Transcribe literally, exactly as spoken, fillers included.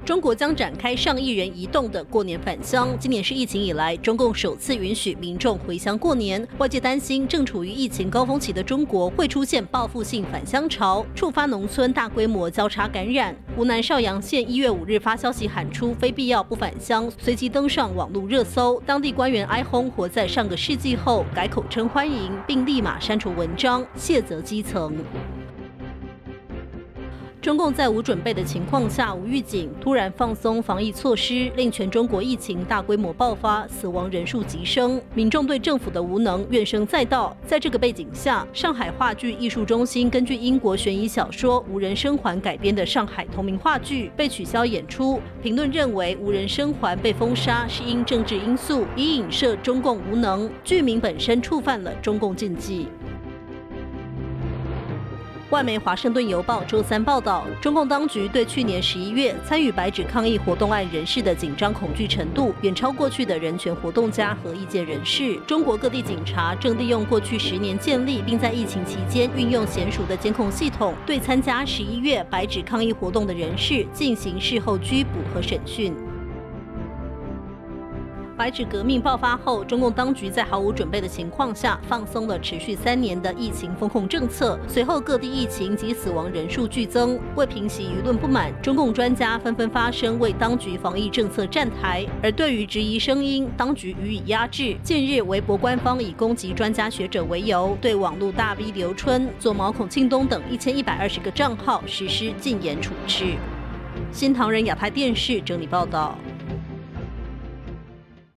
中国将展开上亿人移动的过年返乡。今年是疫情以来中共首次允许民众回乡过年，外界担心正处于疫情高峰期的中国会出现报复性返乡潮，触发农村大规模交叉感染。湖南邵阳县一月五日发消息喊出非必要不返乡，随即登上网络热搜。当地官员哀轰活在上个世纪后，改口称欢迎，并立马删除文章，谢责基层。 中共在无准备的情况下无预警，突然放松防疫措施，令全中国疫情大规模爆发，死亡人数急升，民众对政府的无能怨声载道。在这个背景下，上海话剧艺术中心根据英国悬疑小说《无人生还》改编的上海同名话剧被取消演出。评论认为，《无人生还》被封杀是因政治因素，以影射中共无能，剧名本身触犯了中共禁忌。 外媒《华盛顿邮报》周三报道，中共当局对去年十一月参与白纸抗议活动案人士的紧张恐惧程度，远超过去的人权活动家和意见人士。中国各地警察正利用过去十年建立并在疫情期间运用娴熟的监控系统，对参加十一月白纸抗议活动的人士进行事后拘捕和审讯。 白纸革命爆发后，中共当局在毫无准备的情况下放松了持续三年的疫情封控政策。随后，各地疫情及死亡人数剧增。为平息舆论不满，中共专家纷纷发声为当局防疫政策站台。而对于质疑声音，当局予以压制。近日，微博官方以攻击专家学者为由，对网络大 V 刘春、左毛孔庆东等一千一百二十个账号实施禁言处置。新唐人亚太电视整理报道。